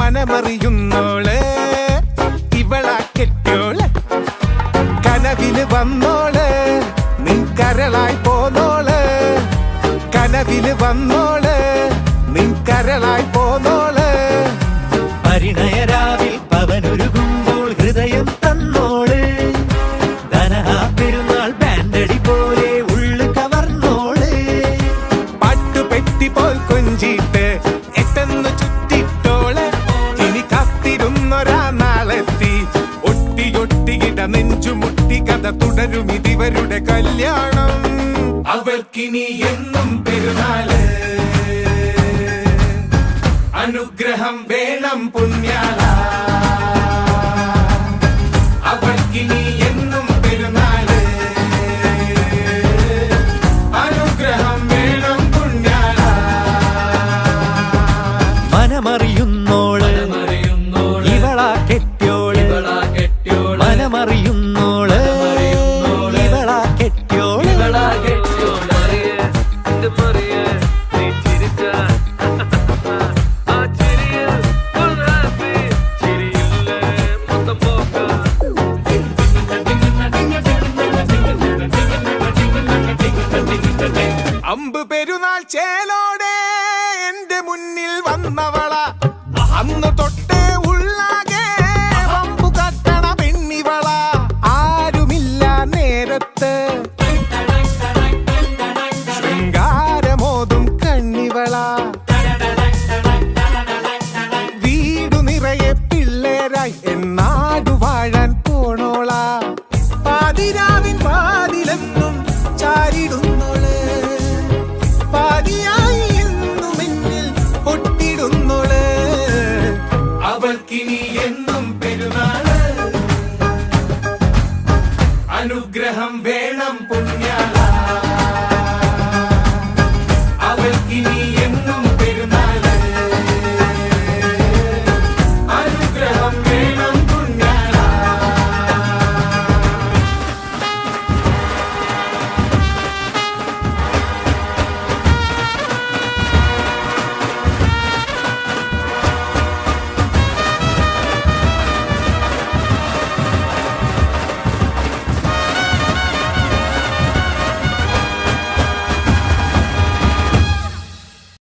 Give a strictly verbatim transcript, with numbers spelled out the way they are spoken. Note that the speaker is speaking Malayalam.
മനമറിയുന്നോള് ഇവളാ കെട്ടിയോള് കനവില് വന്നോള് നിൻ കരളായി പോന്നോള് കനവില് വന്നോള് നിൻ കരളായി പോന്നോള് പരിണയരാവിൽ പവനൊരുകുമ്പോൾ ഹൃദയം തന്നോള് ധനഹാ പെരുന്നാൾ ബാൻഡടി പോലെ ഉള്ളു കവർന്നോള് പാട്ടുപെട്ടി പോൽ കൊഞ്ചിട്ട് എട്ടെന്ന് ചുറ്റിട്ടോള് ഇനി കാത്തിരുന്നൊരാ നാളെത്തി ഒട്ടിയൊട്ടിയിട നെഞ്ചുമുട്ടി കഥ തുടരും ഇതിവരുടെ കല്യാണം അവൾക്കിനി എന്നും പെരുന്നാള് അനുഗ്രഹം വേണം പുണ്യാള അവൾക്കിനി എന്നും പെരുന്നാള് അനുഗ്രഹം വേണം പുണ്യാള മനമറിയുന്നോള് ഇവളാ കെട്ടിയോള് മനമറിയുന്നോള് ഇവളാ കെട്ടിയോള് അമ്പ് പെരുന്നാൾ ചേലോടെ എന്റെ മുന്നിൽ വന്നവള അന്ന് തൊട്ടേ ഉള്ളാകെ വമ്പു കട്ടണ പെണ്ണിവള ആരുമില്ല നേരത്ത് ശൃംഗാരമോതും കണ്ണിവള വീടു നിറയെ പിള്ളേരായി എന്നാടു വാഴാൻ പോണോള പാതിരാവിൻ പാതിലെന്നും ചാരിടുന്നോള് പാതിയായി എന്നും എന്നിൽ പൊട്ടിടുന്നോള് അവൾക്കിനി